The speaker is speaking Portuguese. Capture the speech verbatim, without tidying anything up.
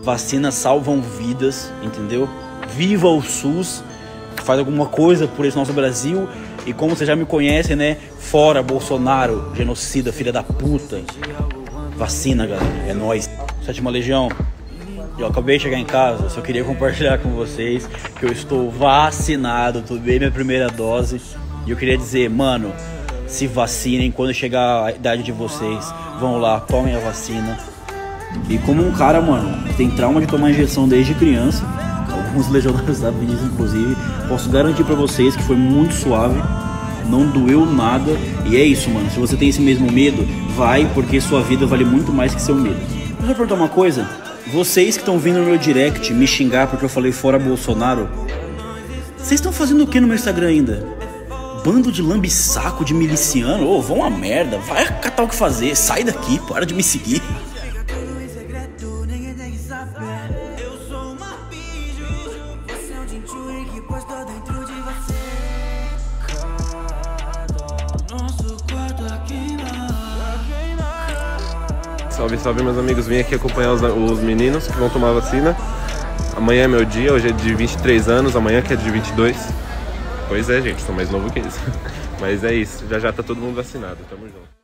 Vacinas salvam vidas, entendeu? Viva o SUS, faz alguma coisa por esse nosso Brasil. E como vocês já me conhecem, né? Fora Bolsonaro, genocida, filha da puta. Vacina, galera, é nóis. Sétima Legião, eu acabei de chegar em casa, só queria compartilhar com vocês que eu estou vacinado, tomei minha primeira dose. E eu queria dizer, mano, se vacinem quando chegar a idade de vocês. Vão lá, tomem a vacina. E como um cara, mano, tem trauma de tomar injeção desde criança, alguns legionários da Vinícius, inclusive, posso garantir pra vocês que foi muito suave, não doeu nada. E é isso, mano, se você tem esse mesmo medo, vai, porque sua vida vale muito mais que seu medo. Deixa eu perguntar uma coisa, vocês que estão vindo no meu direct me xingar porque eu falei fora Bolsonaro, vocês estão fazendo o que no meu Instagram ainda? Bando de lambisaco, de miliciano, ô, oh, vão a merda, vai catar o que fazer, sai daqui, para de me seguir. Salve, salve, meus amigos, vim aqui acompanhar os, os meninos que vão tomar vacina. Amanhã é meu dia, hoje é de vinte e três anos, amanhã que é de vinte e dois. Pois é, gente, sou mais novo que isso. Mas é isso, já já tá todo mundo vacinado, tamo junto.